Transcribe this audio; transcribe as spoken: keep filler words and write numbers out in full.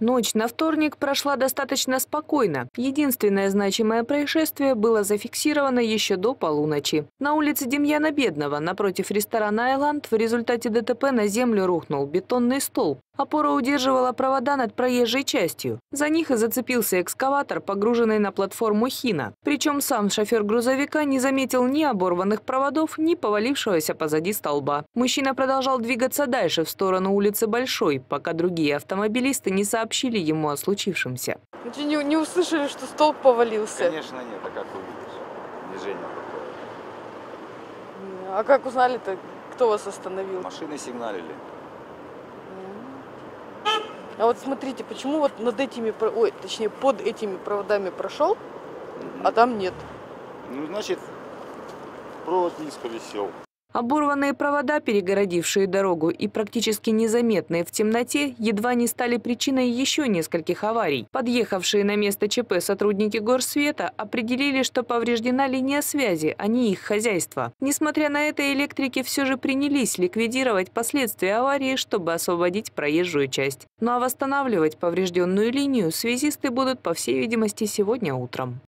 Ночь на вторник прошла достаточно спокойно. Единственное значимое происшествие было зафиксировано еще до полуночи. На улице Демьяна Бедного, напротив ресторана «Айланд», в результате ДТП на землю рухнул бетонный столб. Опора удерживала провода над проезжей частью. За них и зацепился экскаватор, погруженный на платформу «Хина». Причем сам шофер грузовика не заметил ни оборванных проводов, ни повалившегося позади столба. Мужчина продолжал двигаться дальше, в сторону улицы Большой, пока другие автомобилисты не сообщили ему о случившемся. Вы не, не услышали, что столб повалился? Конечно нет, а как увидишь? Движение такое. А как узнали-то, кто вас остановил? Машины сигналили. А вот смотрите, почему вот над этими, ой, точнее под этими проводами прошел, mm-hmm. а там нет? Ну, значит, провод низко висел. Оборванные провода, перегородившие дорогу и практически незаметные в темноте, едва не стали причиной еще нескольких аварий. Подъехавшие на место ЧП сотрудники Горсвета определили, что повреждена линия связи, а не их хозяйство. Несмотря на это, электрики все же принялись ликвидировать последствия аварии, чтобы освободить проезжую часть. Ну а восстанавливать поврежденную линию связисты будут, по всей видимости, сегодня утром.